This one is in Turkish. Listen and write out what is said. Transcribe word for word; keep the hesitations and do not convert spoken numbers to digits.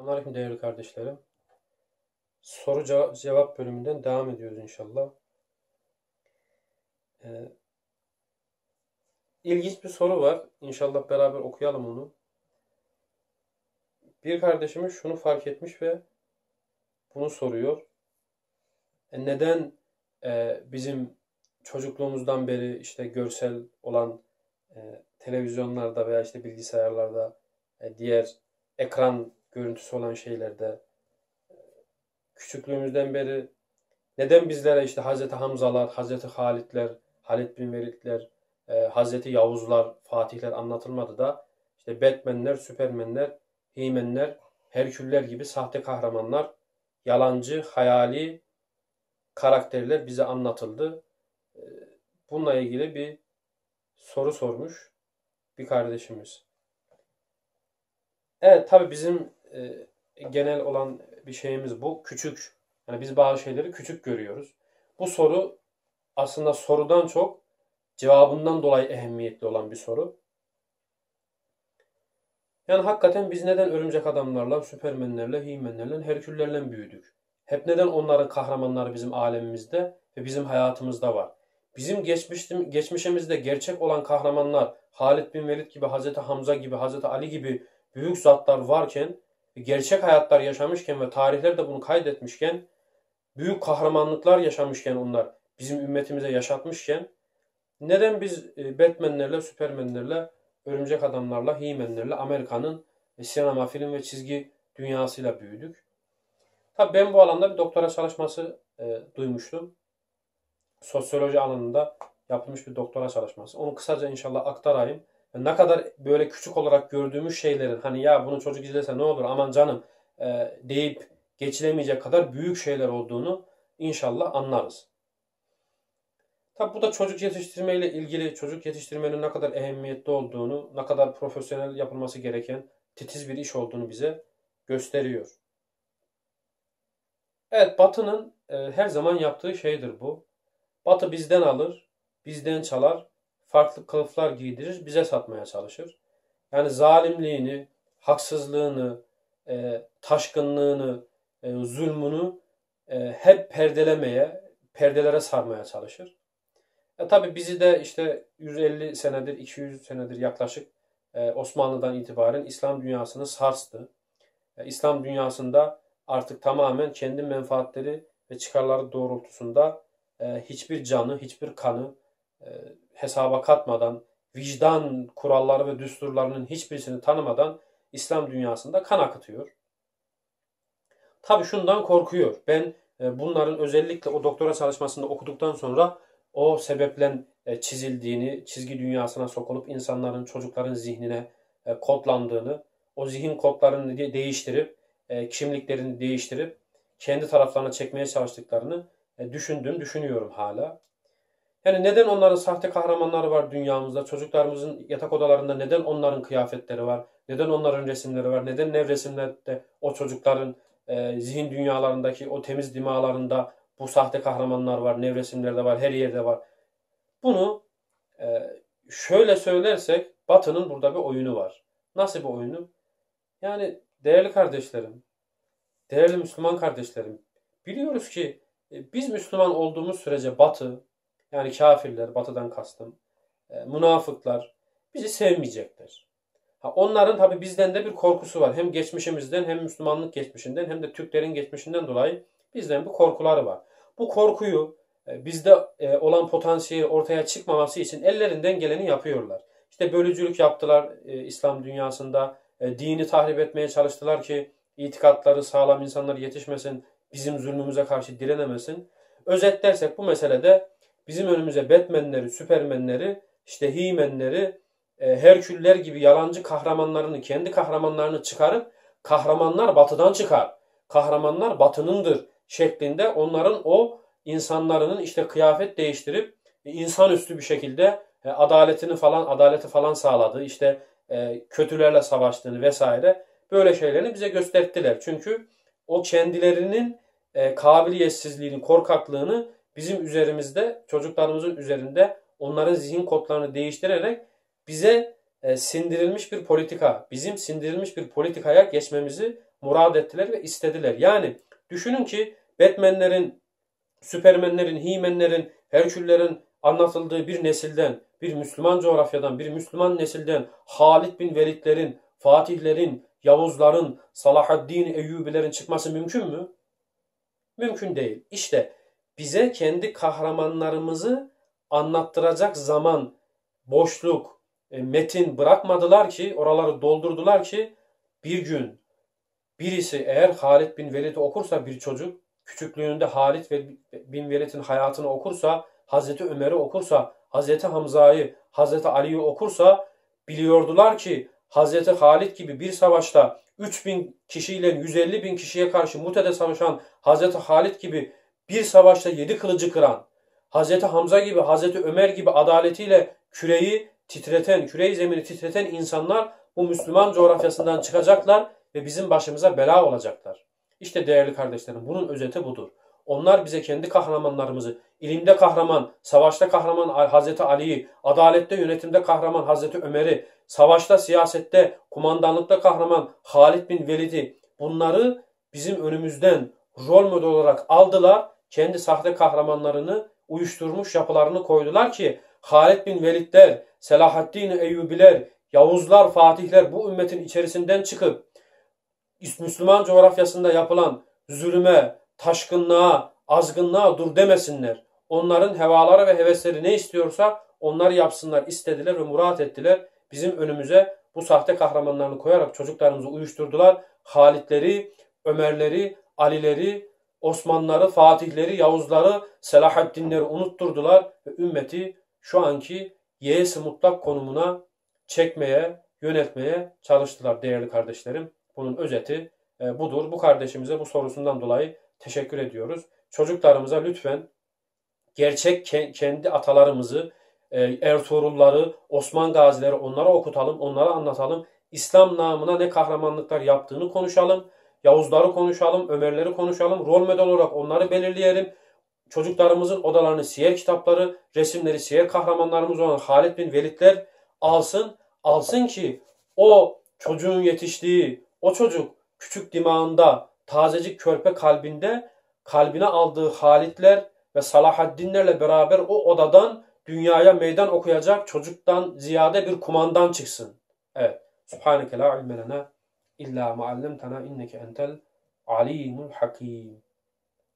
Selamünaleyküm değerli kardeşlerim. Soru ceva- cevap bölümünden devam ediyoruz inşallah. Ee, ilginç bir soru var. İnşallah beraber okuyalım onu. Bir kardeşimiz şunu fark etmiş ve bunu soruyor. E, neden e, bizim çocukluğumuzdan beri işte görsel olan e, televizyonlarda veya işte bilgisayarlarda, e, diğer ekran görüntüsü olan şeylerde küçüklüğümüzden beri neden bizlere işte Hazreti Hamzalar, Hazreti Halitler, Halid bin Velidler, e, Hazreti Yavuzlar, Fatihler anlatılmadı da işte Batman'ler, Süpermenler, He-Man'ler, Herküller gibi sahte kahramanlar, yalancı, hayali karakterler bize anlatıldı. E, bununla ilgili bir soru sormuş bir kardeşimiz. Evet, tabii bizim e, genel olan bir şeyimiz bu. Küçük. Yani biz bazı şeyleri küçük görüyoruz. Bu soru aslında sorudan çok cevabından dolayı ehemmiyetli olan bir soru. Yani hakikaten biz neden örümcek adamlarla, süpermenlerle, he-manlerle, herküllerle büyüdük? Hep neden onların kahramanları bizim alemimizde ve bizim hayatımızda var? Bizim geçmişim, geçmişimizde gerçek olan kahramanlar, Halid bin Velid gibi, Hazreti Hamza gibi, Hazreti Ali gibi büyük zatlar varken, gerçek hayatlar yaşamışken ve tarihler de bunu kaydetmişken, büyük kahramanlıklar yaşamışken onlar bizim ümmetimize yaşatmışken, neden biz e, Batman'lerle, Süpermen'lerle, Örümcek Adamlarla, He-Man'lerle Amerika'nın e, sinema, film ve çizgi dünyasıyla büyüdük? Tabii ben bu alanda bir doktora çalışması e, duymuştum. Sosyoloji alanında yapılmış bir doktora çalışması. Onu kısaca inşallah aktarayım. E, ne kadar böyle küçük olarak gördüğümüz şeylerin hani ya bunu çocuk izlese ne olur aman canım e, deyip geçilemeyecek kadar büyük şeyler olduğunu inşallah anlarız. Tabi bu da çocuk yetiştirme ile ilgili çocuk yetiştirmenin ne kadar ehemmiyetli olduğunu, ne kadar profesyonel yapılması gereken titiz bir iş olduğunu bize gösteriyor. Evet, Batı'nın e, her zaman yaptığı şeydir bu. Batı bizden alır, bizden çalar, farklı kılıflar giydirir, bize satmaya çalışır. Yani zalimliğini, haksızlığını, e, taşkınlığını, e, zulmünü e, hep perdelemeye, perdelere sarmaya çalışır. E tabii bizi de işte yüz elli senedir, iki yüz senedir yaklaşık e, Osmanlı'dan itibaren İslam dünyasını sarstı. E, İslam dünyasında artık tamamen kendi menfaatleri ve çıkarları doğrultusunda e, hiçbir canı, hiçbir kanı e, hesaba katmadan, vicdan kuralları ve düsturlarının hiçbirisini tanımadan İslam dünyasında kan akıtıyor. Tabii şundan korkuyor. Ben e, bunların özellikle o doktora çalışmasında okuduktan sonra o sebeple e, çizildiğini, çizgi dünyasına sokulup insanların, çocukların zihnine e, kodlandığını, o zihin kodlarını de- değiştirip, e, kimliklerini değiştirip kendi taraflarına çekmeye çalıştıklarını e, düşündüm, düşünüyorum hala. Yani neden onların sahte kahramanları var dünyamızda? Çocuklarımızın yatak odalarında neden onların kıyafetleri var? Neden onların resimleri var? Neden nevresimlerde o çocukların e, zihin dünyalarındaki o temiz dimalarında bu sahte kahramanlar var? Nevresimlerde var, her yerde var. Bunu e, şöyle söylersek Batı'nın burada bir oyunu var. Nasıl bir oyunu? Yani değerli kardeşlerim, değerli Müslüman kardeşlerim, biliyoruz ki e, biz Müslüman olduğumuz sürece Batı, yani kafirler, Batı'dan kastım, e, münafıklar bizi sevmeyecekler. Ha, onların tabi bizden de bir korkusu var. Hem geçmişimizden hem Müslümanlık geçmişinden hem de Türklerin geçmişinden dolayı bizden bir korkuları var. Bu korkuyu e, bizde e, olan potansiyeli ortaya çıkmaması için ellerinden geleni yapıyorlar. İşte bölücülük yaptılar e, İslam dünyasında. E, dini tahrip etmeye çalıştılar ki itikatları sağlam insanlar yetişmesin, bizim zulmümüze karşı direnemesin. Özetlersek bu meselede bizim önümüze Batman'leri, Süpermenleri, işte He-Man'leri, e, Herküller gibi yalancı kahramanlarını, kendi kahramanlarını çıkarıp kahramanlar batıdan çıkar. Kahramanlar batınındır şeklinde onların o insanların işte kıyafet değiştirip e, insanüstü bir şekilde e, adaletini falan adaleti falan sağladığı, işte e, kötülerle savaştığını vesaire böyle şeylerini bize gösterdiler. Çünkü o kendilerinin e, kabiliyetsizliğini, korkaklığını bizim üzerimizde, çocuklarımızın üzerinde onların zihin kodlarını değiştirerek bize e, sindirilmiş bir politika, bizim sindirilmiş bir politikaya geçmemizi murad ettiler ve istediler. Yani düşünün ki Batman'lerin, Süpermenlerin, He-Man'lerin, Herküllerin anlatıldığı bir nesilden, bir Müslüman coğrafyadan, bir Müslüman nesilden Halid bin Velidlerin, Fatihlerin, Yavuzların, Salahaddin Eyyubilerin çıkması mümkün mü? Mümkün değil. İşte bize kendi kahramanlarımızı anlattıracak zaman, boşluk, e, metin bırakmadılar ki, oraları doldurdular ki bir gün birisi eğer Halid bin Velid'i okursa bir çocuk, küçüklüğünde Halid bin Velid'in hayatını okursa, Hazreti Ömer'i okursa, Hazreti Hamza'yı, Hazreti Ali'yi okursa biliyordular ki Hazreti Halid gibi bir savaşta üç bin kişiyle yüz elli bin kişiye karşı Mute'de savaşan Hazreti Halid gibi bir savaşta yedi kılıcı kıran, Hazreti Hamza gibi, Hazreti Ömer gibi adaletiyle küreyi titreten, küreyi zemini titreten insanlar bu Müslüman coğrafyasından çıkacaklar ve bizim başımıza bela olacaklar. İşte değerli kardeşlerim, bunun özeti budur. Onlar bize kendi kahramanlarımızı, ilimde kahraman, savaşta kahraman Hazreti Ali'yi, adalette yönetimde kahraman Hazreti Ömer'i, savaşta, siyasette, kumandanlıkta kahraman Halid bin Velid'i, bunları bizim önümüzden rol model olarak aldılar. Kendi sahte kahramanlarını uyuşturmuş yapılarını koydular ki Halid bin Velidler, Selahaddin Eyyubiler, Yavuzlar, Fatihler bu ümmetin içerisinden çıkıp Müslüman coğrafyasında yapılan zulüme, taşkınlığa, azgınlığa dur demesinler. Onların hevaları ve hevesleri ne istiyorsa onları yapsınlar istediler ve murat ettiler. Bizim önümüze bu sahte kahramanlarını koyarak çocuklarımızı uyuşturdular. Halitleri, Ömerleri, Alileri, Osmanlıları, Fatihleri, Yavuzları, Selahaddinleri unutturdular ve ümmeti şu anki yeğesi mutlak konumuna çekmeye, yöneltmeye çalıştılar değerli kardeşlerim. Bunun özeti e, budur. Bu kardeşimize bu sorusundan dolayı teşekkür ediyoruz. Çocuklarımıza lütfen gerçek ke- kendi atalarımızı, e, Ertuğrulları, Osman Gazileri onlara okutalım, onlara anlatalım. İslam namına ne kahramanlıklar yaptığını konuşalım. Yavuzları konuşalım, Ömerleri konuşalım. Rol model olarak onları belirleyelim. Çocuklarımızın odalarını siyer kitapları, resimleri siyer kahramanlarımız olan Halid bin Velidler alsın. Alsın ki o çocuğun yetiştiği, o çocuk küçük dimağında, tazecik körpe kalbinde kalbine aldığı Halidler ve Salahaddinlerle beraber o odadan dünyaya meydan okuyacak çocuktan ziyade bir kumandan çıksın. Evet. Subhaneke la ilme lena illa ma allamtana inneke entel alimul hakim.